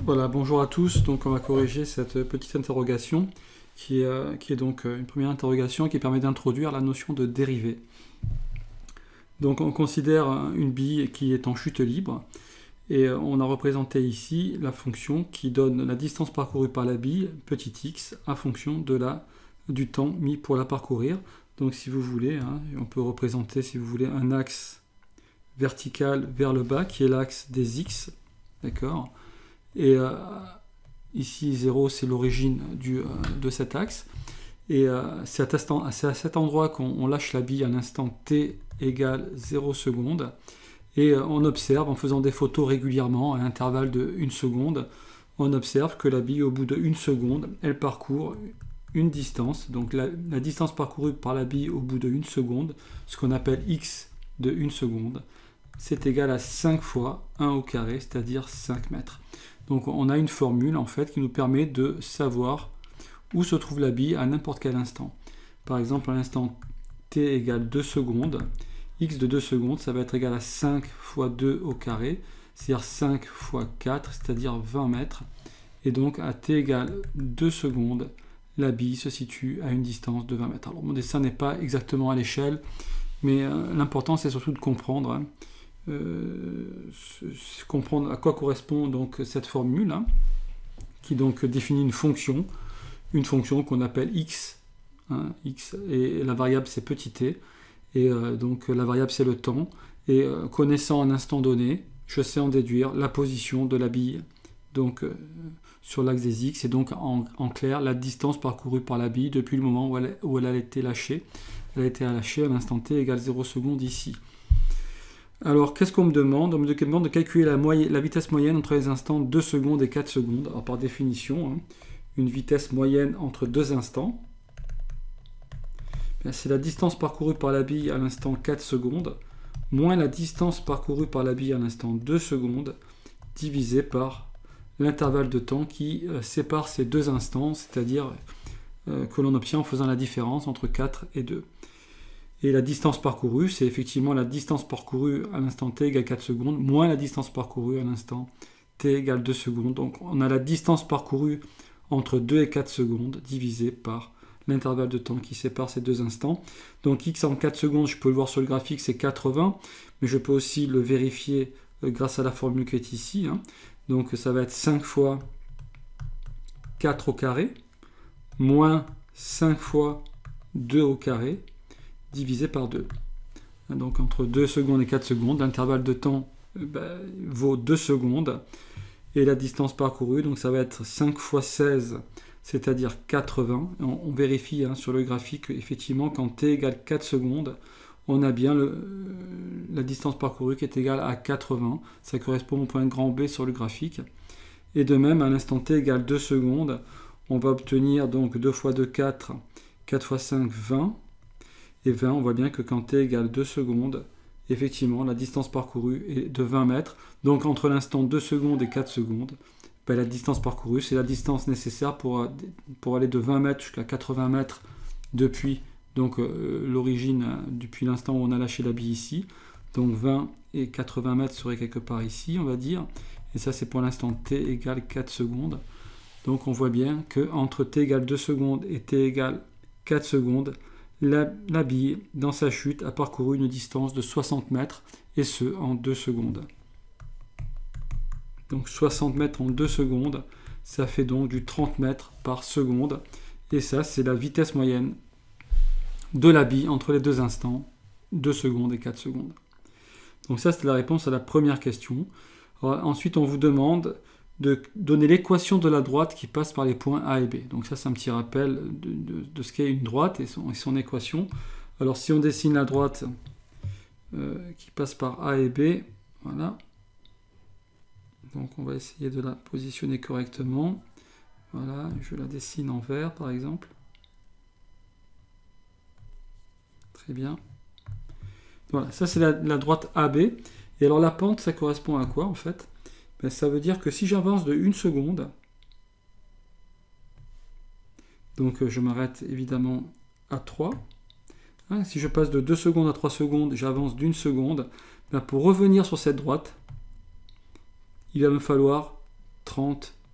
Voilà, bonjour à tous. Donc on va corriger cette petite interrogation qui est donc une première interrogation qui permet d'introduire la notion de dérivée. Donc on considère une bille qui est en chute libre et on a représenté ici la fonction qui donne la distance parcourue par la bille, petit x, à fonction du temps mis pour la parcourir. Donc si vous voulez, on peut représenter si vous voulez un axe vertical vers le bas qui est l'axe des x, d'accord ? Et ici 0 c'est l'origine de cet axe. Et c'est à cet endroit qu'on lâche la bille à l'instant t égale 0 seconde. Et on observe, en faisant des photos régulièrement, à l'intervalle de 1 seconde, on observe que la bille, au bout de 1 seconde, elle parcourt une distance. Donc la distance parcourue par la bille au bout de 1 seconde, ce qu'on appelle x de 1 seconde, c'est égal à 5 fois 1 au carré, c'est-à-dire 5 mètres. Donc on a une formule en fait qui nous permet de savoir où se trouve la bille à n'importe quel instant. Par exemple, à l'instant t égale 2 secondes, x de 2 secondes, ça va être égal à 5 fois 2 au carré, c'est-à-dire 5 fois 4, c'est-à-dire 20 mètres. Et donc à t égale 2 secondes, la bille se situe à une distance de 20 mètres. Alors mon dessin n'est pas exactement à l'échelle, mais l'important c'est surtout de comprendre comprendre à quoi correspond donc cette formule qui donc définit une fonction qu'on appelle x, x et la variable c'est petit t et donc la variable c'est le temps et connaissant un instant donné je sais en déduire la position de la bille donc sur l'axe des x et donc en clair la distance parcourue par la bille depuis le moment où elle a été lâchée. Elle a été lâchée à l'instant t égale 0 secondes ici. Alors, qu'est-ce qu'on me demande? On me demande de calculer la vitesse moyenne entre les instants 2 secondes et 4 secondes. Alors, par définition, une vitesse moyenne entre deux instants, c'est la distance parcourue par la bille à l'instant 4 secondes, moins la distance parcourue par la bille à l'instant 2 secondes, divisé par l'intervalle de temps qui sépare ces deux instants, c'est-à-dire que l'on obtient en faisant la différence entre 4 et 2. Et la distance parcourue, c'est effectivement la distance parcourue à l'instant t égale 4 secondes, moins la distance parcourue à l'instant t égale 2 secondes. Donc on a la distance parcourue entre 2 et 4 secondes divisée par l'intervalle de temps qui sépare ces deux instants. Donc x en 4 secondes, je peux le voir sur le graphique, c'est 80, mais je peux aussi le vérifier grâce à la formule qui est ici. Donc ça va être 5 fois 4 au carré, moins 5 fois 2 au carré, divisé par 2. Donc entre 2 secondes et 4 secondes, l'intervalle de temps vaut 2 secondes. Et la distance parcourue, donc ça va être 5 fois 16, c'est-à-dire 80. On vérifie sur le graphique, effectivement, quand t égale 4 secondes, on a bien la distance parcourue qui est égale à 80. Ça correspond au point grand B sur le graphique. Et de même, à l'instant t égale 2 secondes, on va obtenir donc 2 fois 2, 4, 4 fois 5, 20. Et 20, on voit bien que quand t égale 2 secondes, effectivement, la distance parcourue est de 20 mètres. Donc, entre l'instant 2 secondes et 4 secondes, la distance parcourue, c'est la distance nécessaire pour aller de 20 mètres jusqu'à 80 mètres depuis l'origine, depuis l'instant où on a lâché la bille ici. Donc, 20 et 80 mètres seraient quelque part ici, on va dire. Et ça, c'est pour l'instant t égale 4 secondes. Donc, on voit bien qu'entre t égale 2 secondes et t égale 4 secondes, la bille, dans sa chute, a parcouru une distance de 60 mètres, et ce, en 2 secondes. Donc 60 mètres en 2 secondes, ça fait donc du 30 mètres par seconde. Et ça, c'est la vitesse moyenne de la bille entre les deux instants, 2 secondes et 4 secondes. Donc ça, c'est la réponse à la première question. Alors, ensuite, on vous demande de donner l'équation de la droite qui passe par les points A et B. Donc ça, c'est un petit rappel de ce qu'est une droite et son équation. Alors si on dessine la droite qui passe par A et B, voilà. Donc on va essayer de la positionner correctement. Voilà, je la dessine en vert par exemple. Très bien. Voilà, ça c'est la droite AB. Et alors la pente, ça correspond à quoi en fait? Ça veut dire que si j'avance de 1 seconde, donc je m'arrête évidemment à 3, si je passe de 2 secondes à 3 secondes, j'avance d'1 seconde, pour revenir sur cette droite, il va me falloir 30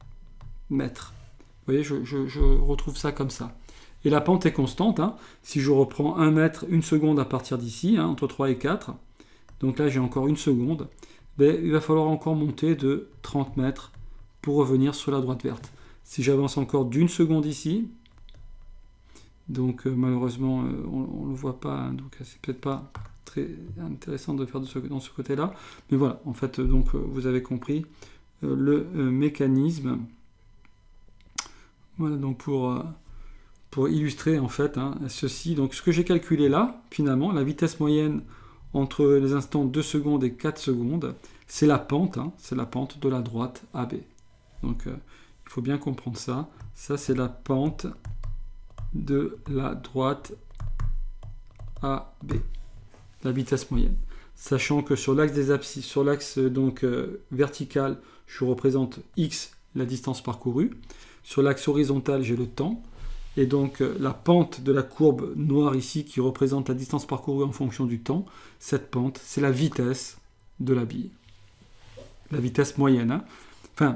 mètres. Vous voyez, je retrouve ça comme ça. Et la pente est constante. Hein. Si je reprends 1 mètre, 1 seconde à partir d'ici, hein, entre 3 et 4, donc là j'ai encore 1 seconde, ben, il va falloir encore monter de 30 mètres pour revenir sur la droite verte. Si j'avance encore d'1 seconde ici, donc malheureusement on ne le voit pas, hein, donc c'est peut-être pas très intéressant de faire dans ce côté-là, mais voilà, en fait, donc vous avez compris le mécanisme. Voilà, donc pour illustrer en fait hein, ceci, donc ce que j'ai calculé là, finalement, la vitesse moyenne entre les instants 2 secondes et 4 secondes, c'est la pente, hein, c'est la pente de la droite AB. Donc il faut bien comprendre ça. Ça c'est la pente de la droite AB, la vitesse moyenne. Sachant que sur l'axe des abscisses, sur l'axe donc vertical, je représente x, la distance parcourue. Sur l'axe horizontal, j'ai le temps. Et donc la pente de la courbe noire ici, qui représente la distance parcourue en fonction du temps, cette pente, c'est la vitesse de la bille. La vitesse moyenne. Hein. Enfin,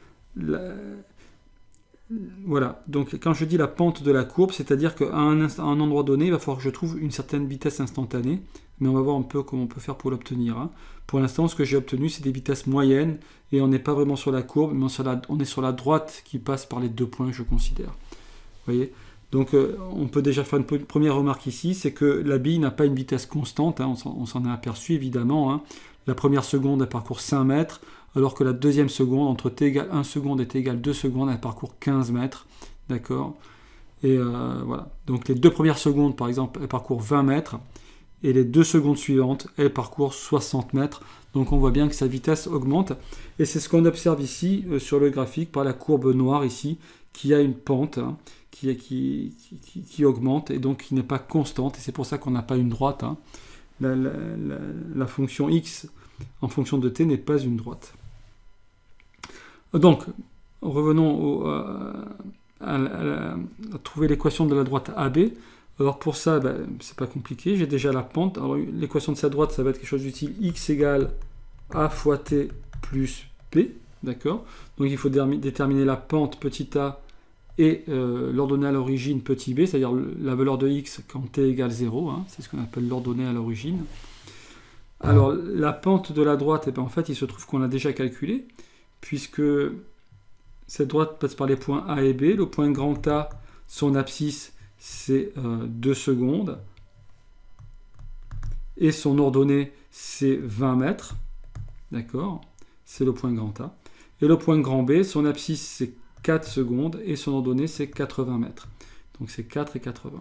voilà. Donc quand je dis la pente de la courbe, c'est-à-dire qu'à un endroit donné, il va falloir que je trouve une certaine vitesse instantanée. Mais on va voir un peu comment on peut faire pour l'obtenir. Hein. Pour l'instant, ce que j'ai obtenu, c'est des vitesses moyennes. Et on n'est pas vraiment sur la courbe, mais on est sur la droite qui passe par les 2 points, je considère. Vous voyez, donc on peut déjà faire une première remarque ici, c'est que la bille n'a pas une vitesse constante, hein, on s'en est aperçu évidemment. Hein. La première seconde, elle parcourt 5 mètres, alors que la deuxième seconde, entre t égale 1 seconde et t égale 2 secondes, elle parcourt 15 mètres. D'accord. Et voilà. Donc les 2 premières secondes, par exemple, elles parcourent 20 mètres, et les 2 secondes suivantes, elles parcourent 60 mètres. Donc on voit bien que sa vitesse augmente. Et c'est ce qu'on observe ici sur le graphique par la courbe noire ici, qui a une pente hein, qui augmente et donc qui n'est pas constante. Et c'est pour ça qu'on n'a pas une droite. Hein. La fonction x en fonction de t n'est pas une droite. Donc, revenons à trouver l'équation de la droite AB. Alors pour ça, ben, c'est pas compliqué, j'ai déjà la pente. Alors l'équation de cette droite, ça va être quelque chose d'utile, x égale a fois t plus p, d'accord. Donc il faut déterminer la pente petit a et l'ordonnée à l'origine petit b, c'est-à-dire la valeur de x quand t égale 0, hein, c'est ce qu'on appelle l'ordonnée à l'origine. Alors la pente de la droite, eh ben, en fait il se trouve qu'on l'a déjà calculé, puisque cette droite passe par les points A et B, le point grand A, son abscisse, c'est 2 secondes, et son ordonnée, c'est 20 mètres, d'accord, c'est le point grand A. Et le point grand B, son abscisse, c'est 4 secondes, et son ordonnée, c'est 80 mètres. Donc c'est 4 et 80.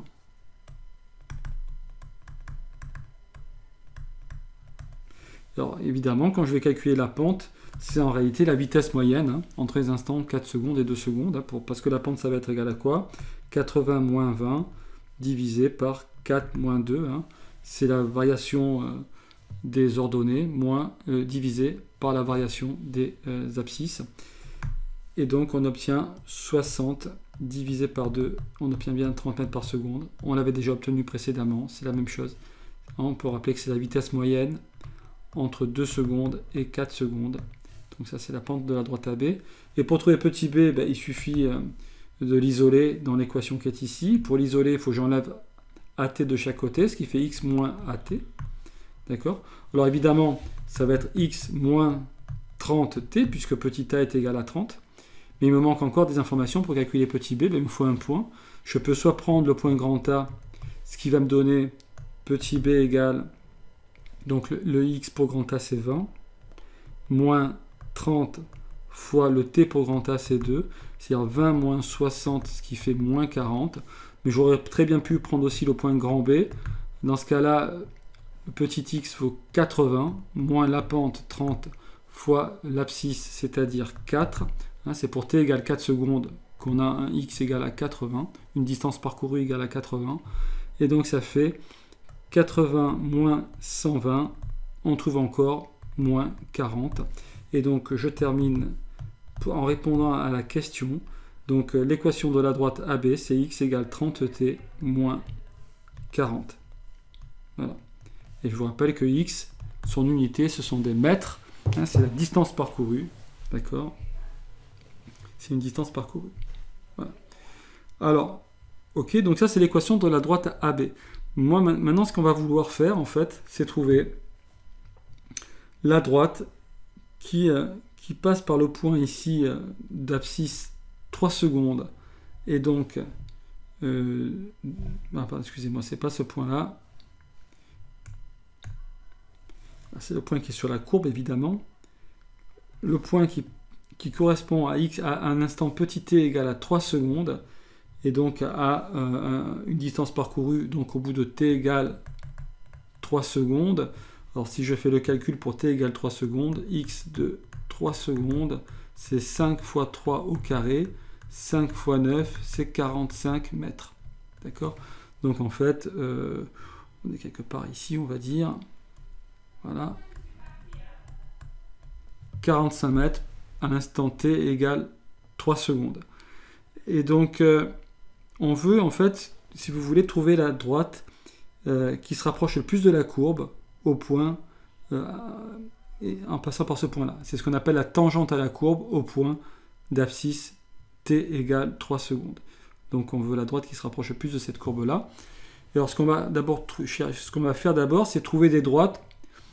Alors évidemment, quand je vais calculer la pente, c'est en réalité la vitesse moyenne, hein, entre les instants 4 secondes et 2 secondes, hein, parce que la pente, ça va être égal à quoi? 80 moins 20 divisé par 4 moins 2, hein, c'est la variation des ordonnées, moins divisé par la variation des abscisses. Et donc on obtient 60 divisé par 2, on obtient bien 30 mètres par seconde. On l'avait déjà obtenu précédemment, c'est la même chose. On peut rappeler que c'est la vitesse moyenne entre 2 secondes et 4 secondes. Donc ça c'est la pente de la droite AB. Et pour trouver petit b, ben, il suffit de l'isoler dans l'équation qui est ici. Pour l'isoler, il faut que j'enlève AT de chaque côté, ce qui fait x moins AT. D'accord? Alors évidemment, ça va être x moins 30t, puisque petit a est égal à 30. Mais il me manque encore des informations pour calculer petit b, ben, il me faut un point. Je peux soit prendre le point grand A, ce qui va me donner petit b égale, donc le x pour grand A c'est 20, moins 30 fois le t pour grand A c'est 2, c'est-à-dire 20 moins 60, ce qui fait moins 40. Mais j'aurais très bien pu prendre aussi le point grand B. Dans ce cas-là, le petit x vaut 80, moins la pente 30 fois l'abscisse, c'est-à-dire 4. Hein, c'est pour t égale 4 secondes qu'on a un x égale à 80, une distance parcourue égale à 80. Et donc ça fait 80 moins 120, on trouve encore moins 40. Et donc je termine en répondant à la question. Donc l'équation de la droite AB, c'est x égale 30t moins 40. Voilà. Et je vous rappelle que x, son unité, ce sont des mètres. Hein, c'est la distance parcourue. D'accord? c'est une distance parcourue. Voilà. Alors, ok, donc ça c'est l'équation de la droite AB. Moi, maintenant, ce qu'on va vouloir faire, en fait, c'est trouver la droite qui passe par le point ici d'abscisse 3 secondes. Et donc, excusez-moi, c'est pas ce point-là. C'est le point qui est sur la courbe, évidemment. Le point qui correspond à x à un instant petit t égale à 3 secondes. Et donc à une distance parcourue, donc au bout de t égale 3 secondes. Alors si je fais le calcul pour t égale 3 secondes, x de 3 secondes, c'est 5 fois 3 au carré. 5 fois 9, c'est 45 mètres. D'accord? Donc en fait, on est quelque part ici, on va dire. Voilà. 45 mètres à l'instant t égale 3 secondes. Et donc, on veut, en fait, si vous voulez, trouver la droite qui se rapproche le plus de la courbe au point, et en passant par ce point-là. C'est ce qu'on appelle la tangente à la courbe au point d'abscisse t égale 3 secondes. Donc, on veut la droite qui se rapproche le plus de cette courbe-là. Et alors, ce qu'on va faire d'abord, c'est trouver des droites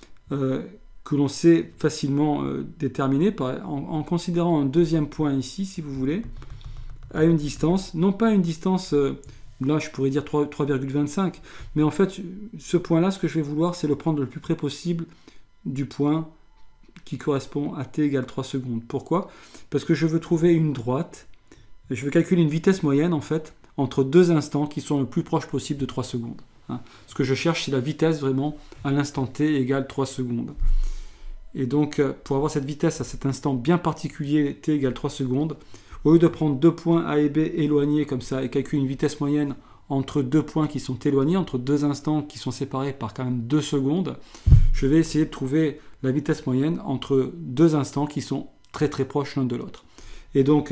que l'on sait facilement déterminer en considérant un deuxième point ici, si vous voulez, à une distance, non pas une distance, là je pourrais dire 3,25, mais en fait, ce point-là, ce que je vais vouloir, c'est le prendre le plus près possible du point qui correspond à t égale 3 secondes. Pourquoi? Parce que je veux trouver une droite, je veux calculer une vitesse moyenne, en fait, entre deux instants qui sont le plus proche possible de 3 secondes. Hein. Ce que je cherche, c'est la vitesse vraiment à l'instant t égale 3 secondes. Et donc, pour avoir cette vitesse à cet instant bien particulier, t égale 3 secondes, au lieu de prendre deux points A et B éloignés comme ça et calculer une vitesse moyenne entre deux points qui sont éloignés, entre deux instants qui sont séparés par quand même 2 secondes, je vais essayer de trouver la vitesse moyenne entre deux instants qui sont très très proches l'un de l'autre. Et donc,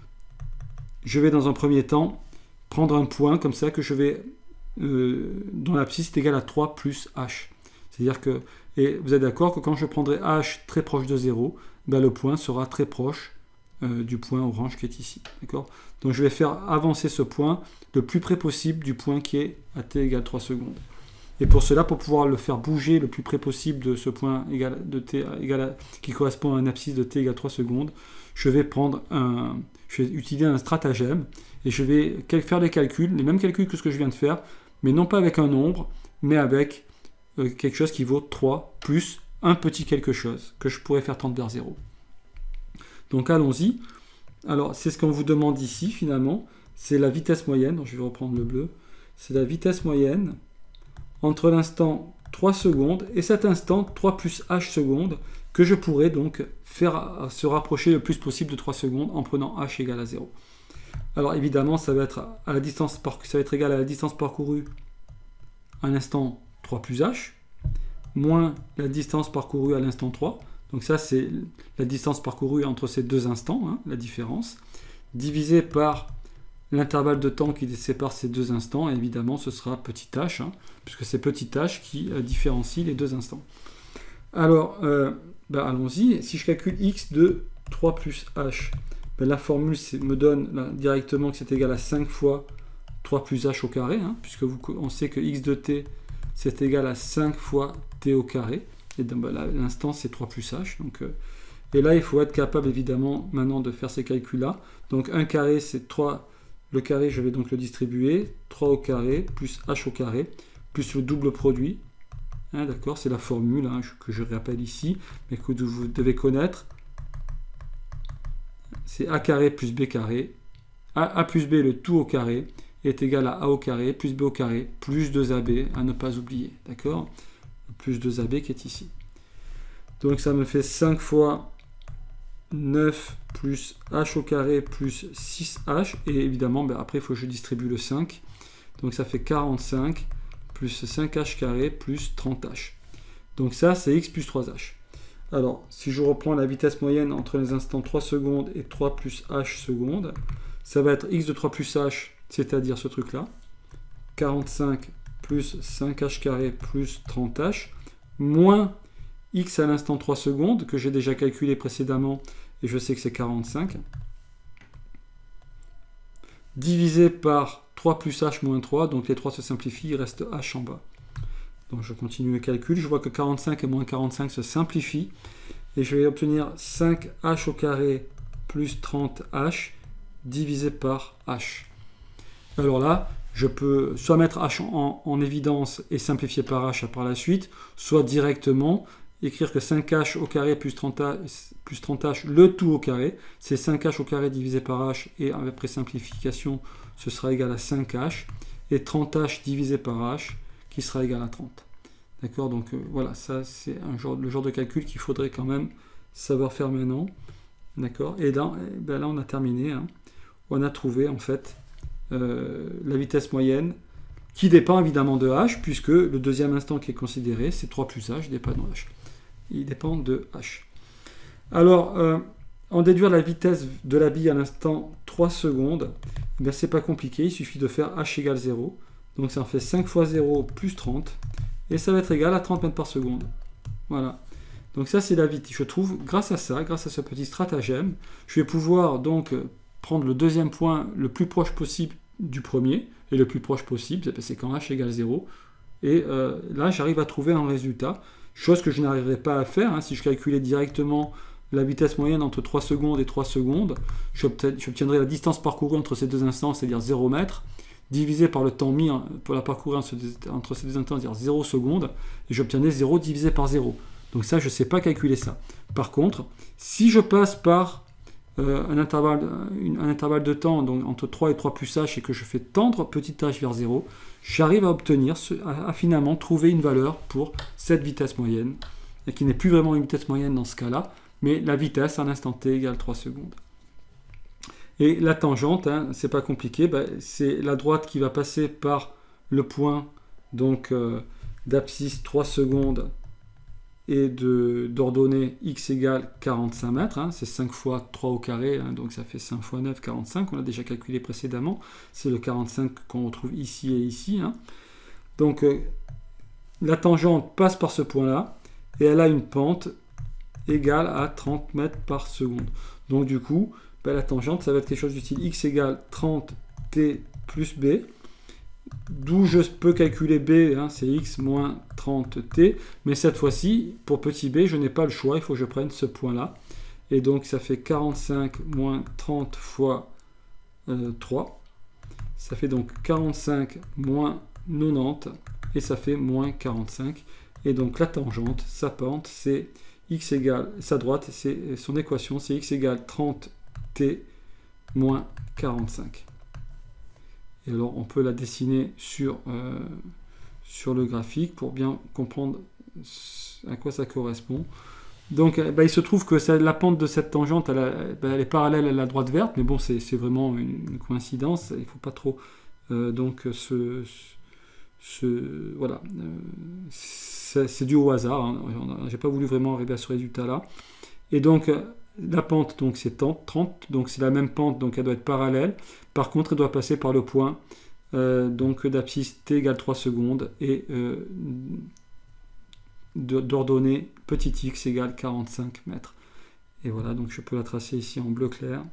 je vais dans un premier temps prendre un point comme ça que je vais, dont l'abscisse est égale à 3 plus h. C'est-à-dire que, et vous êtes d'accord que quand je prendrai h très proche de 0, ben le point sera très proche du point orange qui est ici. D'accord? Donc je vais faire avancer ce point le plus près possible du point qui est à t égale 3 secondes. Et pour cela, pour pouvoir le faire bouger le plus près possible de ce point qui correspond à un abscisse de t égale 3 secondes, je vais utiliser un stratagème et je vais faire les calculs, les mêmes calculs que ce que je viens de faire, mais non pas avec un nombre, mais avec quelque chose qui vaut 3 plus un petit quelque chose que je pourrais faire tendre vers 0. Donc allons-y. Alors c'est ce qu'on vous demande ici finalement, c'est la vitesse moyenne, donc je vais reprendre le bleu, c'est la vitesse moyenne entre l'instant 3 secondes et cet instant 3 plus h secondes que je pourrais donc faire se rapprocher le plus possible de 3 secondes en prenant h égale à 0. Alors évidemment ça va être égal à la distance parcourue à l'instant 3 plus h moins la distance parcourue à l'instant 3. Donc ça, c'est la distance parcourue entre ces deux instants, hein, la différence, divisé par l'intervalle de temps qui sépare ces deux instants. Et évidemment, ce sera petit h, hein, puisque c'est petit h qui différencie les deux instants. Alors, allons-y. Si je calcule x de 3 plus h, la formule me donne là, directement que c'est égal à 5 fois 3 plus h au carré, hein, puisque on sait que x de t, c'est égal à 5 fois t au carré. Et l'instant c'est 3 plus h. Donc, et là il faut être capable évidemment maintenant de faire ces calculs là. Donc 1 carré c'est 3, le carré je vais donc le distribuer, 3 au carré plus h au carré, plus le double produit. Hein, d'accord, c'est la formule hein, que je rappelle ici, mais que vous devez connaître. C'est a carré plus b carré. A plus b le tout au carré est égal à a au carré plus b au carré plus 2ab à ne pas oublier. D'accord? Plus 2ab qui est ici. Donc ça me fait 5 fois 9 plus h au carré plus 6h. Et évidemment, après, il faut que je distribue le 5. Donc ça fait 45 plus 5h carré plus 30h. Donc ça, c'est x plus 3h. Alors, si je reprends la vitesse moyenne entre les instants 3 secondes et 3 plus h secondes, ça va être x de 3 plus h, c'est-à-dire ce truc-là. 45 plus 5h carré plus 30h, moins x à l'instant 3 secondes, que j'ai déjà calculé précédemment, et je sais que c'est 45. divisé par 3 plus h moins 3, donc les 3 se simplifient, il reste h en bas. Donc je continue le calcul, je vois que 45 et moins 45 se simplifient, et je vais obtenir 5h au carré plus 30h divisé par h. Alors là, je peux soit mettre h en évidence et simplifier par h par la suite, soit directement écrire que 5h au carré plus 30h, le tout au carré, c'est 5h au carré divisé par h, et après simplification, ce sera égal à 5h, et 30h divisé par h, qui sera égal à 30. D'accord, donc voilà, ça c'est le genre de calcul qu'il faudrait quand même savoir faire maintenant. D'accord, et là, là on a terminé, hein. On a trouvé en fait la vitesse moyenne, qui dépend évidemment de h, puisque le deuxième instant qui est considéré, c'est 3 plus h, il dépend de h. Il dépend de h. Alors, en déduire la vitesse de la bille à l'instant 3 secondes, ben, c'est pas compliqué, il suffit de faire h égale 0. Donc ça en fait 5 fois 0 plus 30, et ça va être égal à 30 mètres par seconde. Voilà. Donc ça c'est la vitesse. Je trouve, grâce à ça, grâce à ce petit stratagème, je vais pouvoir donc prendre le deuxième point le plus proche possible du premier, et le plus proche possible, c'est quand h égale 0. Et là, j'arrive à trouver un résultat, chose que je n'arriverais pas à faire hein, si je calculais directement la vitesse moyenne entre 3 secondes et 3 secondes. J'obtiendrai la distance parcourue entre ces deux instants, c'est-à-dire 0 mètre, divisé par le temps mis pour la parcourir entre ces deux instants, c'est-à-dire 0 secondes, et j'obtiendrai 0 divisé par 0. Donc ça, je ne sais pas calculer ça. Par contre, si je passe par un intervalle de temps donc entre 3 et 3 plus h et que je fais tendre petit h vers 0, j'arrive à obtenir, à finalement trouver une valeur pour cette vitesse moyenne, et qui n'est plus vraiment une vitesse moyenne dans ce cas-là, mais la vitesse à l'instant t égale 3 secondes. Et la tangente, hein, c'est pas compliqué, ben, c'est la droite qui va passer par le point d'abscisse 3 secondes et d'ordonnée x égale 45 mètres, hein, c'est 5 fois 3 au carré, hein, donc ça fait 5 fois 9, 45, on l'a déjà calculé précédemment, c'est le 45 qu'on retrouve ici et ici. Hein. Donc la tangente passe par ce point-là, et elle a une pente égale à 30 mètres par seconde. Donc du coup, ben, la tangente, ça va être quelque chose du style x égale 30t plus b, d'où je peux calculer b, hein, c'est x moins 30t, mais cette fois-ci, pour petit b, je n'ai pas le choix, il faut que je prenne ce point-là. Et donc ça fait 45 moins 30 fois 3, ça fait donc 45 moins 90, et ça fait moins 45. Et donc la tangente, sa pente, c'est x égale, sa droite, c'est son équation, c'est x égale 30t moins 45. Et alors on peut la dessiner sur le graphique pour bien comprendre à quoi ça correspond. Donc il se trouve que la pente de cette tangente, elle est parallèle à la droite verte, mais bon, c'est vraiment une coïncidence, il ne faut pas trop voilà, c'est dû au hasard, hein. J'ai pas voulu vraiment arriver à ce résultat-là. Et donc la pente, donc c'est 30, donc c'est la même pente, donc elle doit être parallèle. Par contre, elle doit passer par le point d'abscisse t égale 3 secondes et d'ordonnée petit x égale 45 mètres. Et voilà, donc je peux la tracer ici en bleu clair.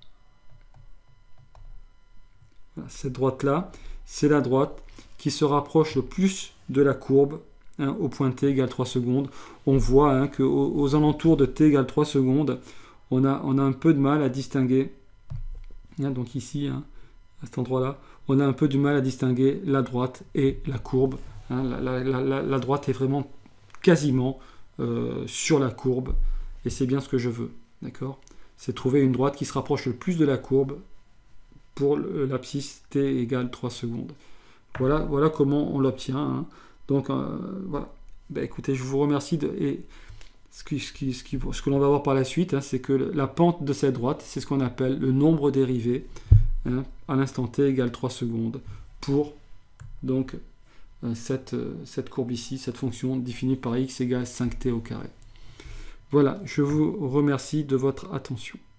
Voilà, cette droite-là, c'est la droite qui se rapproche le plus de la courbe, hein, au point t égale 3 secondes. On voit hein, qu'aux alentours de t égale 3 secondes, on a un peu de mal à distinguer, hein, donc ici, hein, à cet endroit-là, on a un peu du mal à distinguer la droite et la courbe. Hein. La droite est vraiment quasiment sur la courbe, et c'est bien ce que je veux. D'accord ? C'est trouver une droite qui se rapproche le plus de la courbe pour l'abscisse t égale 3 secondes. Voilà comment on l'obtient. Hein. Donc voilà. Ben, écoutez, je vous remercie. Et ce que l'on va voir par la suite, hein, c'est que la pente de cette droite, c'est ce qu'on appelle le nombre dérivé, hein, à l'instant t égale 3 secondes pour donc cette courbe ici, cette fonction définie par x égale 5t au carré. Voilà, je vous remercie de votre attention.